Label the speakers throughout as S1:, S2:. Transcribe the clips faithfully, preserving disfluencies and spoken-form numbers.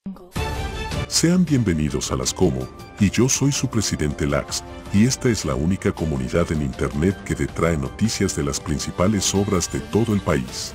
S1: Sean bienvenidos a Las Como, y yo soy su presidente Lax, y esta es la única comunidad en internet que te trae noticias de las principales obras de todo el país.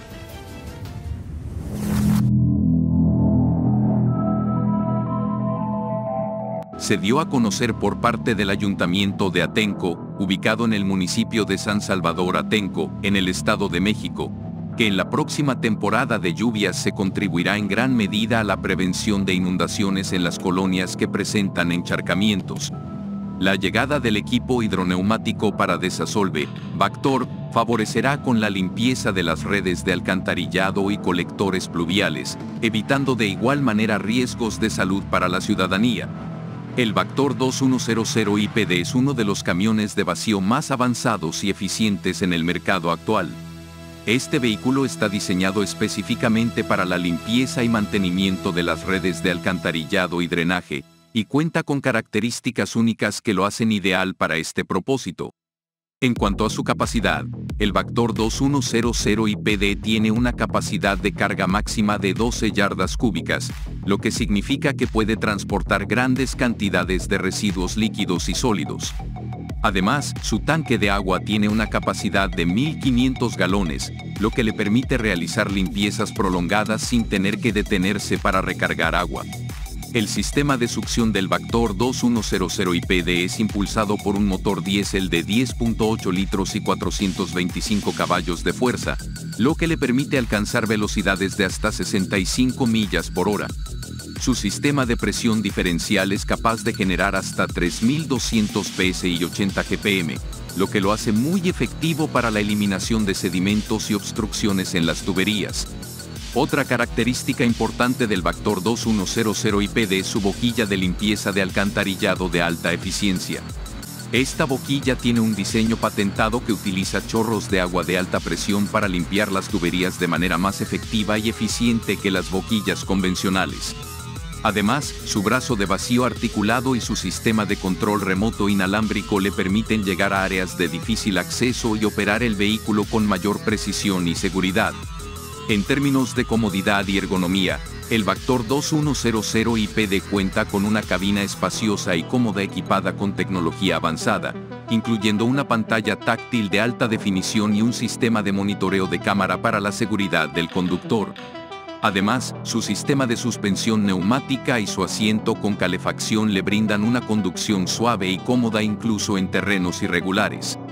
S2: Se dio a conocer por parte del Ayuntamiento de Atenco, ubicado en el municipio de San Salvador Atenco, en el Estado de México, que en la próxima temporada de lluvias se contribuirá en gran medida a la prevención de inundaciones en las colonias que presentan encharcamientos. La llegada del equipo hidroneumático para desasolve, Vactor, favorecerá con la limpieza de las redes de alcantarillado y colectores pluviales, evitando de igual manera riesgos de salud para la ciudadanía. El Vactor veintiuno cero I P D es uno de los camiones de vacío más avanzados y eficientes en el mercado actual. Este vehículo está diseñado específicamente para la limpieza y mantenimiento de las redes de alcantarillado y drenaje, y cuenta con características únicas que lo hacen ideal para este propósito. En cuanto a su capacidad, el Vactor veintiuno cero I P D tiene una capacidad de carga máxima de doce yardas cúbicas, lo que significa que puede transportar grandes cantidades de residuos líquidos y sólidos. Además, su tanque de agua tiene una capacidad de mil quinientos galones, lo que le permite realizar limpiezas prolongadas sin tener que detenerse para recargar agua. El sistema de succión del Vactor veintiuno cero I P D es impulsado por un motor diésel de diez punto ocho litros y cuatrocientos veinticinco caballos de fuerza, lo que le permite alcanzar velocidades de hasta sesenta y cinco millas por hora. Su sistema de presión diferencial es capaz de generar hasta tres mil doscientos P S I y ochenta G P M, lo que lo hace muy efectivo para la eliminación de sedimentos y obstrucciones en las tuberías. Otra característica importante del Vactor veintiuno cero I P D es su boquilla de limpieza de alcantarillado de alta eficiencia. Esta boquilla tiene un diseño patentado que utiliza chorros de agua de alta presión para limpiar las tuberías de manera más efectiva y eficiente que las boquillas convencionales. Además, su brazo de vacío articulado y su sistema de control remoto inalámbrico le permiten llegar a áreas de difícil acceso y operar el vehículo con mayor precisión y seguridad. En términos de comodidad y ergonomía, el Vactor veintiuno cero I P D cuenta con una cabina espaciosa y cómoda equipada con tecnología avanzada, incluyendo una pantalla táctil de alta definición y un sistema de monitoreo de cámara para la seguridad del conductor. Además, su sistema de suspensión neumática y su asiento con calefacción le brindan una conducción suave y cómoda incluso en terrenos irregulares.